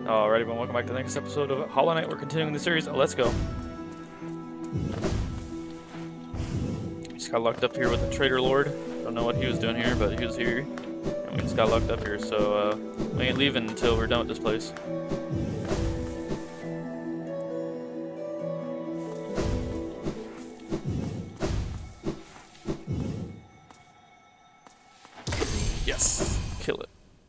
Alright, everyone, welcome back to the next episode of Hollow Knight. We're continuing the series. Let's go. Just got locked up here with the Trader Lord. Don't know what he was doing here, but he was here. And we just got locked up here, so we ain't leaving until we're done with this place. Yes, kill it.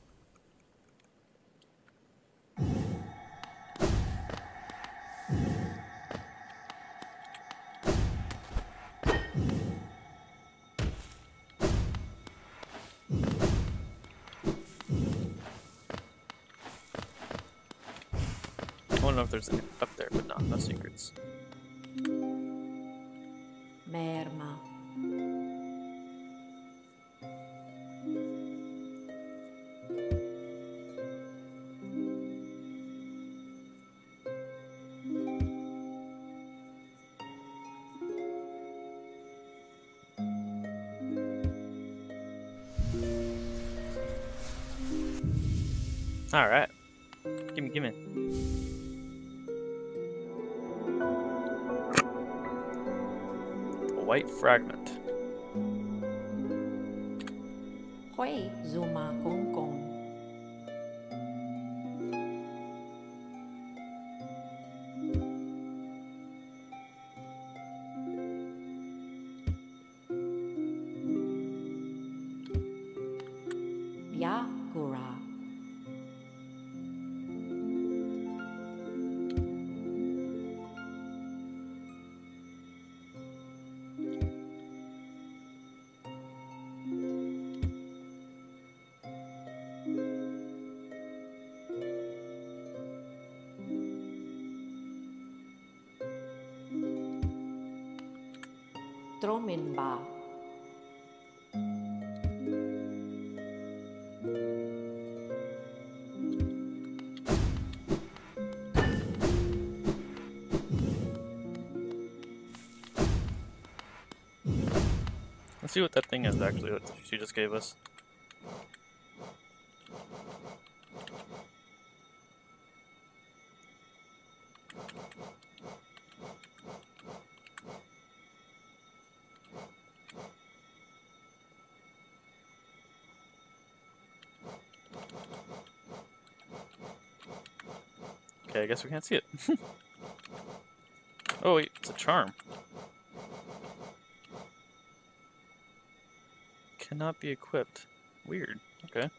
I don't know if there's any up there, but no secrets. Merma. Alright. Gimme. A white fragment. Hui Zuma Kong Kong. Yakura. Tromenba. Let's see what that thing is actually that she just gave us. Okay, I guess we can't see it. Oh wait, it's a charm. Cannot be equipped. Weird. Okay.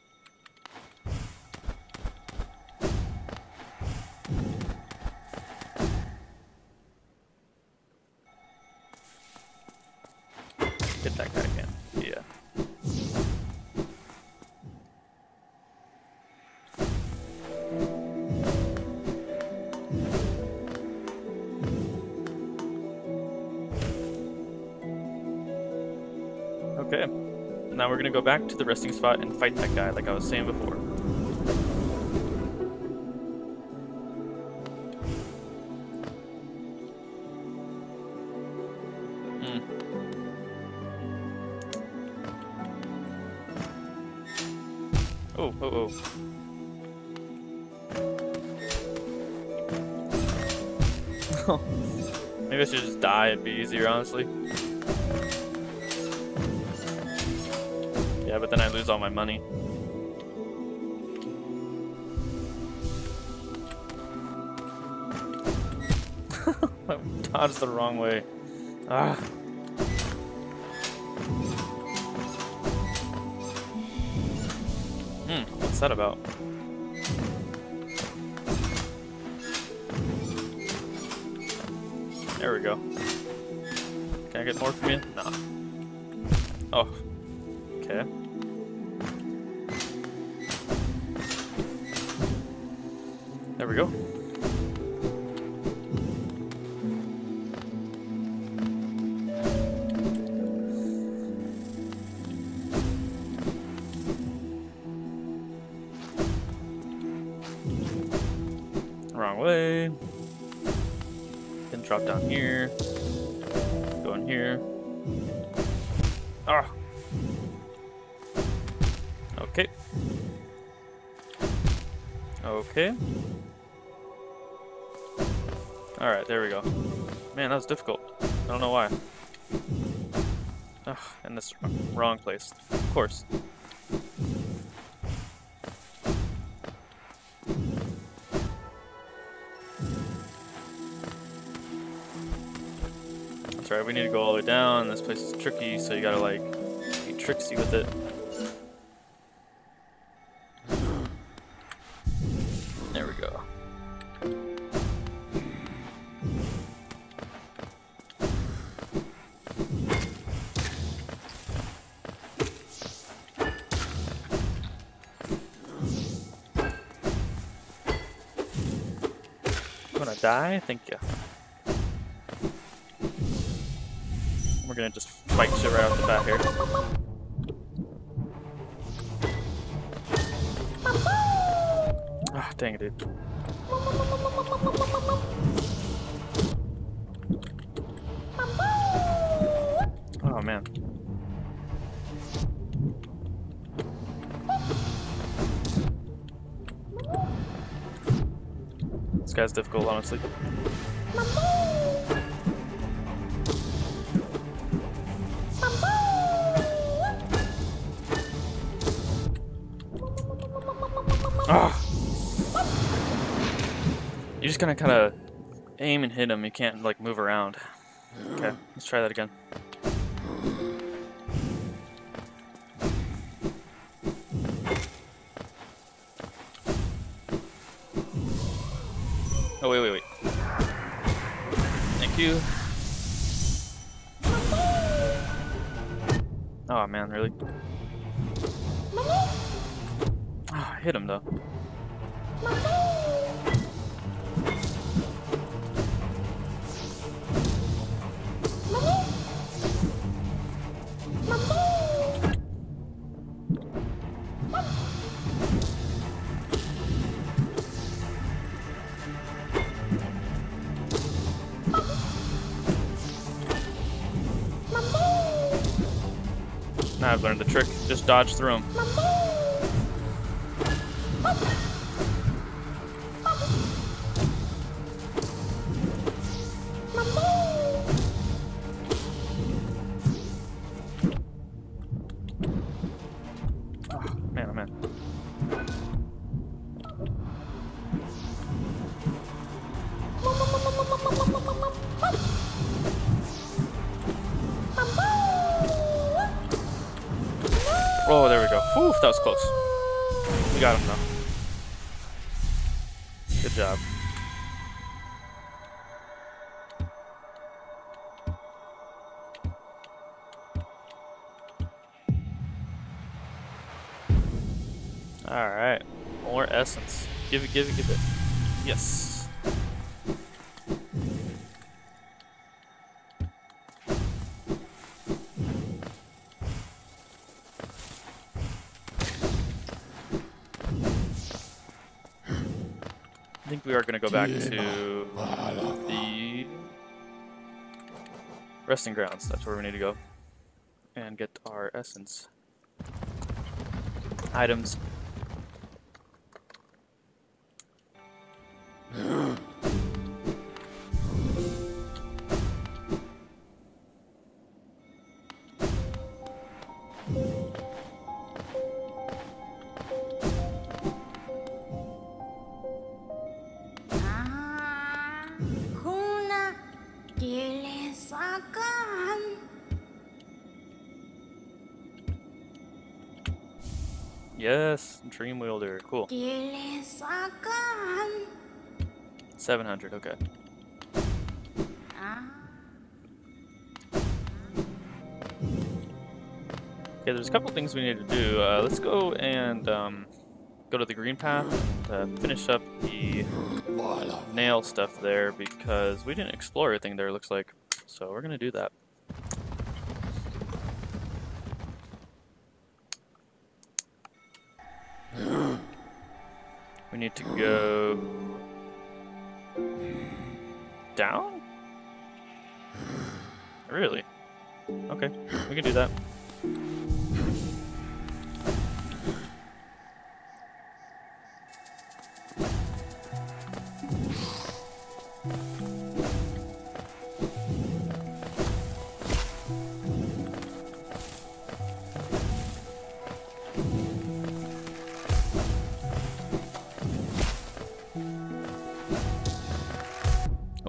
Get that guy again. Yeah. Okay. Now we're gonna go back to the resting spot and fight that guy like I was saying before. Oh. Maybe I should just die, it'd be easier, honestly. Yeah, but then I lose all my money. I dodged the wrong way. Ah. What's that about? There we go. Can I get more from you? No. Oh. Okay. There we go. Wrong way. Then drop down here. Go in here. Ah. Okay. Okay. Alright, there we go. Man, that was difficult. I don't know why. Ugh, in this wrong place. Of course. That's right, we need to go all the way down. This place is tricky, so you gotta like be tricksy with it. There we go. Gonna die? Thank you. We're gonna just fight shit right off the bat here. Ah, dang it, dude. Oh man. This guy's difficult, honestly. Ah! You just gotta kind of aim and hit him. You can't like move around. Okay, let's try that again. Oh wait. Thank you. Oh man, really? Oh, I hit him though. Now I've learned the trick. Just dodge through him. Oh, man. Oh, there we go. Whew, that was close. We got him though. Good job. Alright. More essence. Give it. Yes. I think we are going to go back to the resting grounds. That's where we need to go and get our essence items. Yes, Dream Wielder, cool. 700, okay. Okay, there's a couple things we need to do. Let's go and go to the green path and finish up the nail stuff there because we didn't explore everything there, looks like. So we're gonna do that. We need to go down? Really? Okay, we can do that.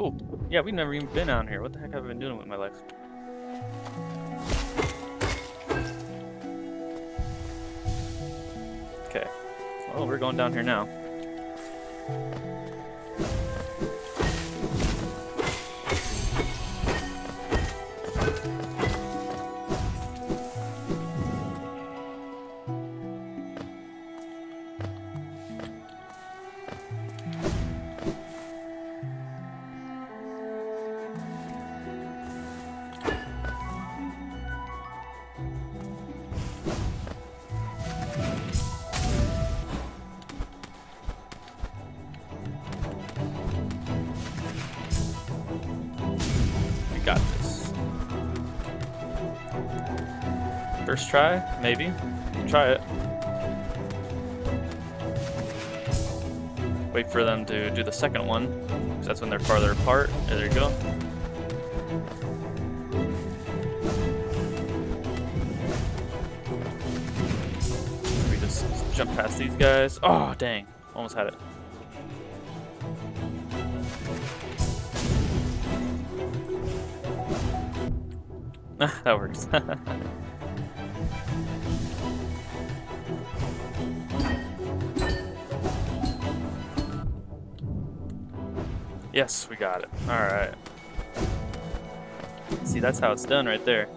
Oh, yeah, we've never even been down here. What the heck have I been doing with my life? Okay. Well, we're going down here now. Got this. First try, maybe. Try it. Wait for them to do the second one, because that's when they're farther apart. Yeah, there you go. We just jump past these guys. Oh, dang. Almost had it. That works. Yes, we got it. Alright. See, that's how it's done right there.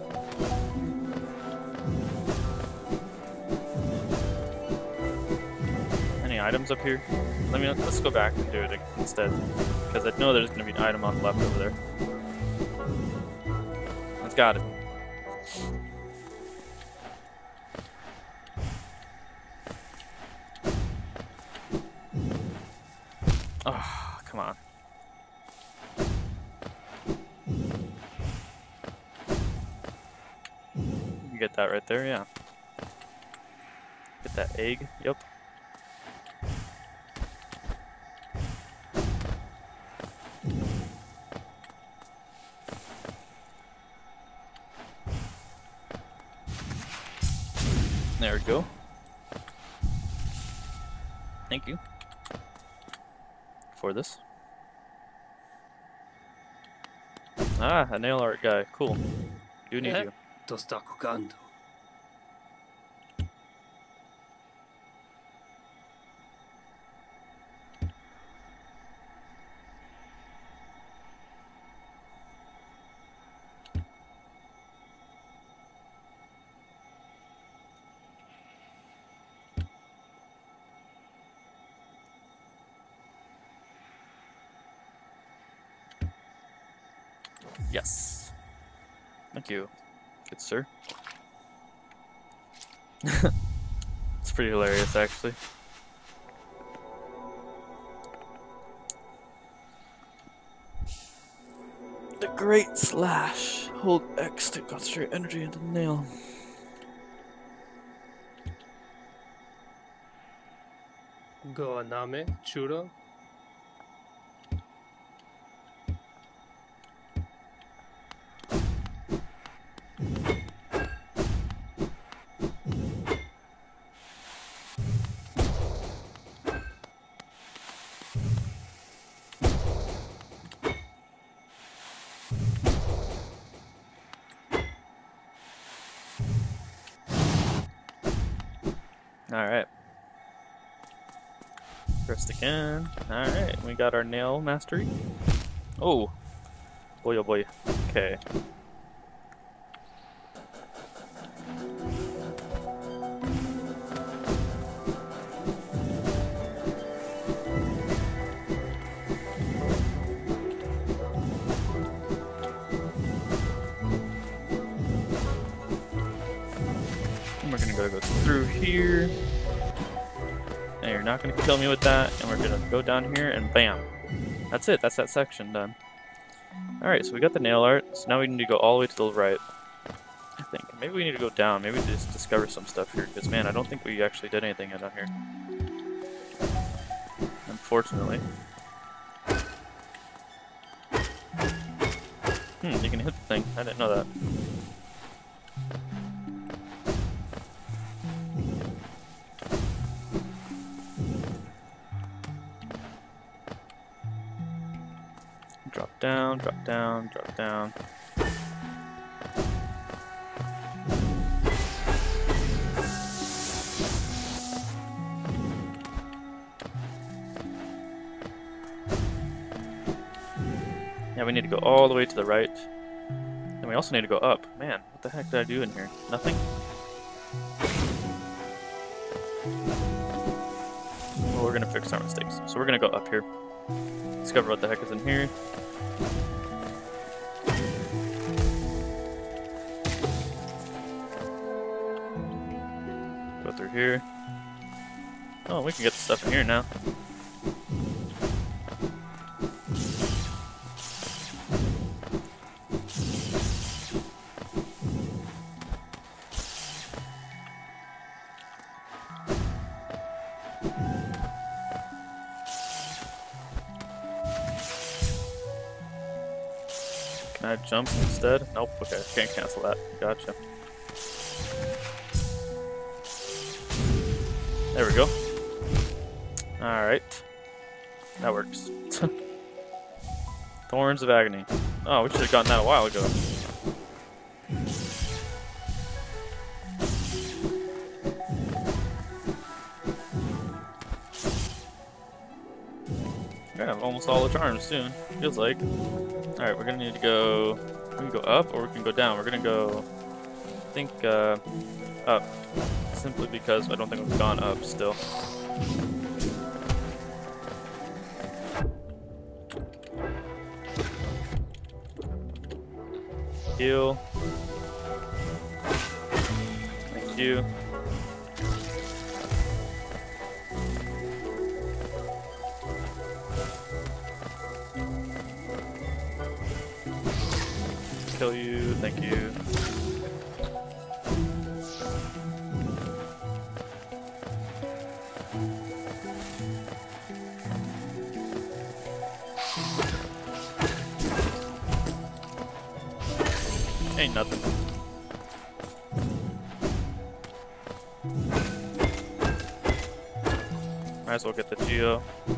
Any items up here? Let's go back and do it instead. Because I know there's going to be an item on the left over there. Let's got it. Oh, come on. You get that right there, yeah. Get that egg, yep. There we go. Thank you for this. Ah, a nail art guy. Cool. Do need you. To sta cocando. Yes. Thank you. Good sir. It's pretty hilarious, actually. The Great Slash. Hold X to concentrate energy into the nail. Go aname, churo. Alright. Pressed again. Alright, we got our nail mastery. Oh. Boy, oh boy. Okay. And we're gonna go through here. And you're not gonna kill me with that. And we're gonna go down here and bam. That's it, that's that section done. Alright, so we got the nail art. So now we need to go all the way to the right. I think. Maybe we need to go down. Maybe we just discover some stuff here. Because man, I don't think we actually did anything down here. Unfortunately. You can hit the thing. I didn't know that. drop down, drop down, drop down. Yeah, we need to go all the way to the right. And we also need to go up. Man, what the heck did I do in here? Nothing? Well, we're gonna fix our mistakes. So we're gonna go up here. Discover what the heck is in here. Go through here. Oh, we can get the stuff in here now. Can I jump instead? Nope, okay, can't cancel that. Gotcha. There we go. Alright. That works. Thorns of Agony. Oh, we should have gotten that a while ago. We're gonna have almost all the charms soon, feels like. Alright, we're gonna need to go... We can go up or we can go down. We're gonna go... I think, up. Simply because I don't think we've gone up still. Heal. Thank you. Kill you, thank you. Ain't nothing. Might as well get the Geo.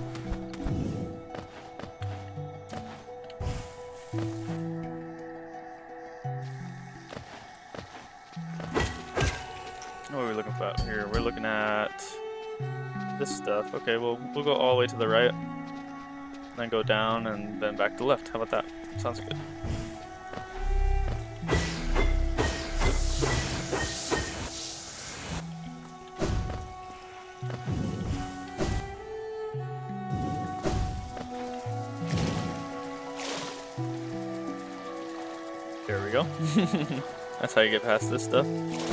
What are we looking for here? We're looking at this stuff. Okay, well, we'll go all the way to the right, then go down, and then back to the left. How about that? Sounds good. There we go. That's how you get past this stuff.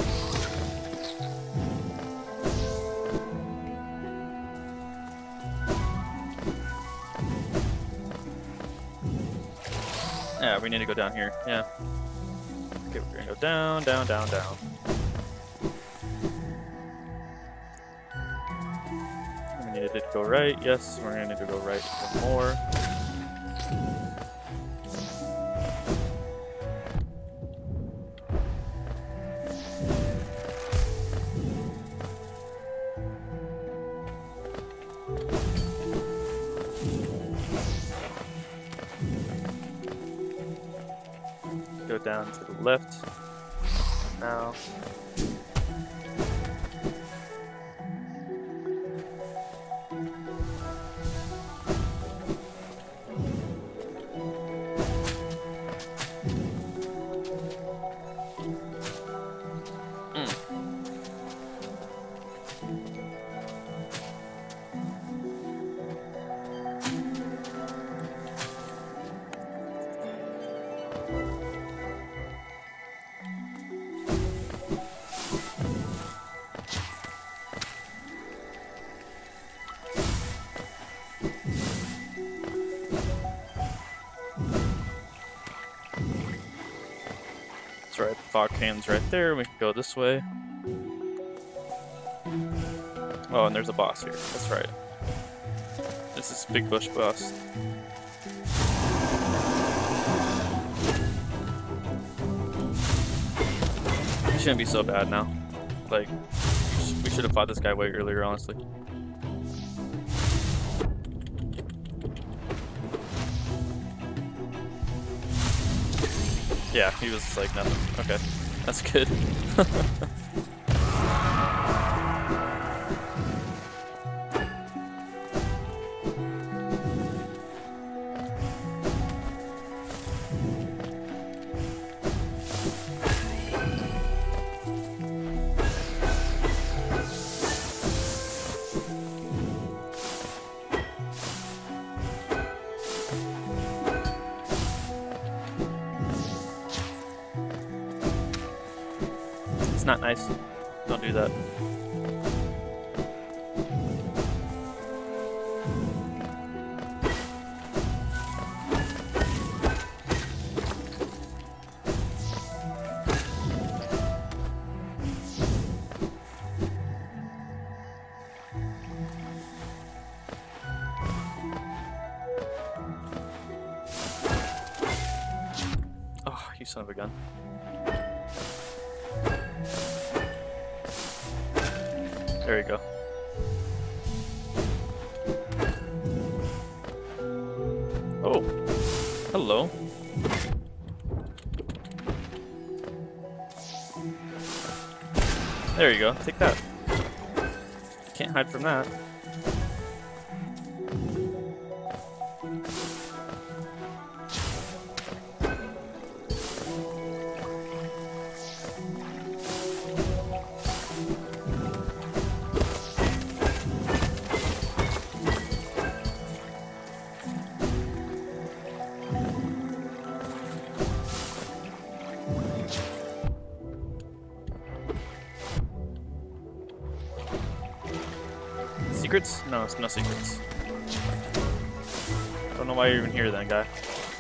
Yeah, we need to go down here. Yeah. Okay, we're gonna go down, down, down, down. We needed to go right. Yes, we're gonna need to go right some more. Go down to the left now. That's right, the fog can's right there. We can go this way. Oh, and there's a boss here. That's right. This is Big Bush boss. He shouldn't be so bad now. Like, we should have fought this guy way earlier, honestly. Yeah, he was like nothing. Okay, that's good. It's not nice. Don't do that. Oh, you son of a gun. There you go. Oh, hello. There you go. Take that. Can't hide from that. Secrets? No, it's no secrets. I don't know why you're even here then, guy.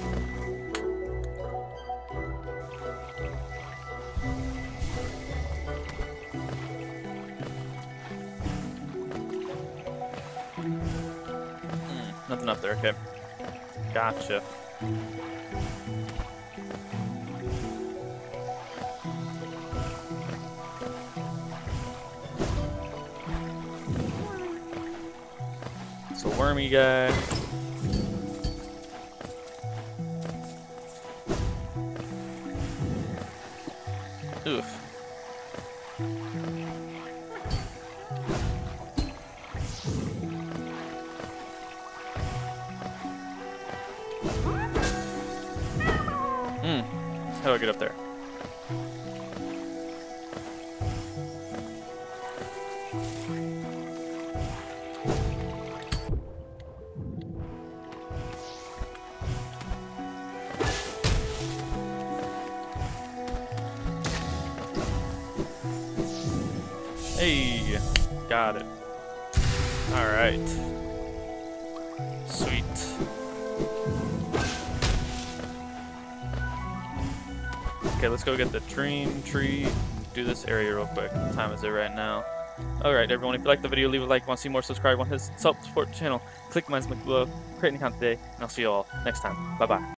Nothing up there, okay. Gotcha. It's a wormy guy. Oof. How do I get up there? Hey, got it. All right. Sweet. Okay, let's go get the dream tree. Do this area real quick. What time is it right now? Alright, everyone, if you liked the video, leave a like. Want to see more, subscribe. Want to help support the channel, click my link below. Create an account today, and I'll see you all next time. Bye-bye.